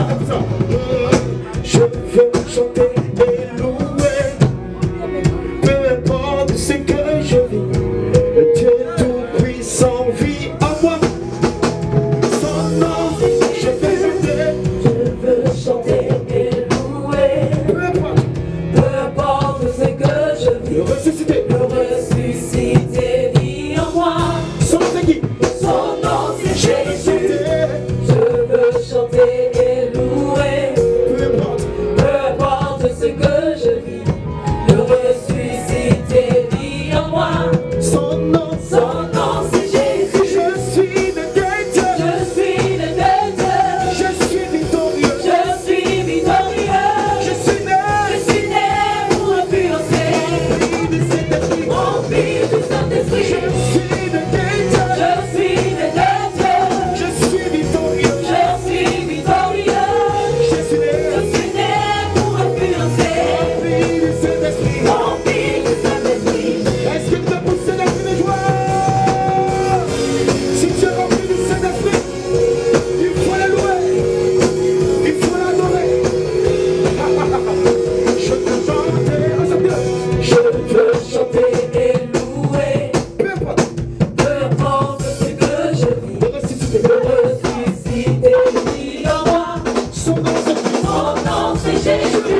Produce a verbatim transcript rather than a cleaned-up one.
Je veux chanter et louer, peu importe ce que je vis, le Dieu tout-puissant vit en moi. Son nom, je veux chanter, Je veux chanter et louer, peu importe, peu importe ce que je le vis, ressuscité. le ressuscité vit en moi. Son nom c'est qui? Son nom c'est Je veux Jésus. chanter, Je veux chanter et louer, peu importe, peu importe ce que je vis, le ressuscité vit en moi. son nom, Son nom c'est Jésus. je suis le guetteur, Je suis le Dieu. je suis victorieux, Je suis victorieux. je suis né, Je suis né pour influencer. rempli de cet esprit. Rempli du Saint-Esprit. Je suis le guetteur, Je suis le Dieu. je suis victorieux, Je suis victorieux. je suis né, Je suis né pour influencer. rempli de cet esprit. Rempli du Saint-Esprit. Est-ce que tu as poussé la cri de joie? Si tu es rempli de cet esprit, il faut la louer, il faut l'adorer. Je veux chanter, ensemble. Je veux chanter et louer, Peu importe, peu importe ce que je vis, le ressuscité. le ressuscité vit en moi. Son nom c'est Son nom c'est Jésus.